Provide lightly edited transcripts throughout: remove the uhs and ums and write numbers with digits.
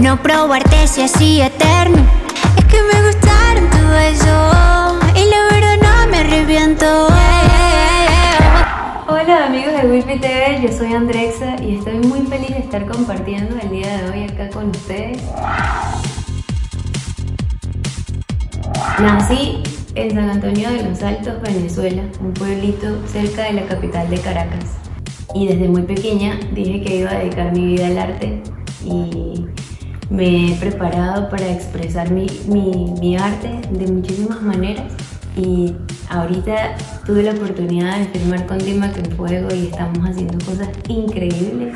no probarte si así eterno. Es que me gustaron tu beso y la verdad no me arrepiento. Hola amigos de Wifi TV, yo soy Andrexa y estoy muy feliz de estar compartiendo el día de hoy acá con ustedes. Nací en San Antonio de los Altos, Venezuela, un pueblito cerca de la capital de Caracas. Y desde muy pequeña dije que iba a dedicar mi vida al arte y me he preparado para expresar mi arte de muchísimas maneras. Y ahorita tuve la oportunidad de firmar con Dimac en Fuego y estamos haciendo cosas increíbles.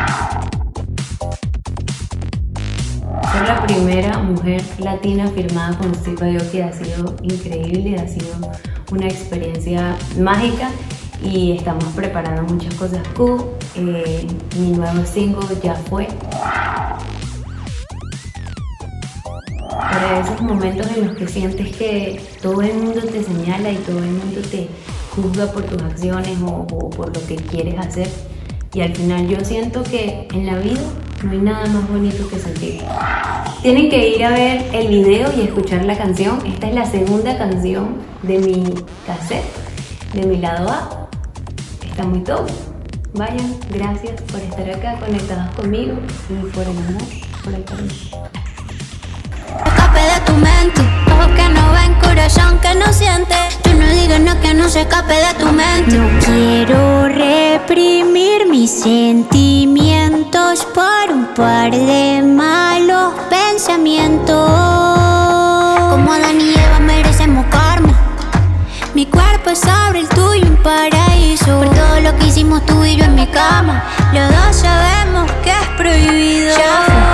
Ser la primera mujer latina firmada con Steve Aoki ha sido increíble, ha sido una experiencia mágica y estamos preparando muchas cosas cool. Mi nuevo single ya fue. Para esos momentos en los que sientes que todo el mundo te señala y todo el mundo te juzga por tus acciones o por lo que quieres hacer, y al final yo siento que en la vida no hay nada más bonito que sentir. Tienen que ir a ver el video y escuchar la canción. Esta es la segunda canción de mi cassette, de mi lado A. Está muy top. Vayan, gracias por estar acá conectados conmigo y por el amor, por el cariño. Escape de tu mente, ojos que no ven, corazón que no siente. Tú no digas no, que no se escape de tu mente. No quiero reprimir mis sentimientos por un par de malos pensamientos. Como Adán y Eva merecemos karma. Mi cuerpo es sobre el tuyo, un paraíso. Por todo lo que hicimos tú y yo en mi cama, los dos sabemos que es prohibido. Ya fue.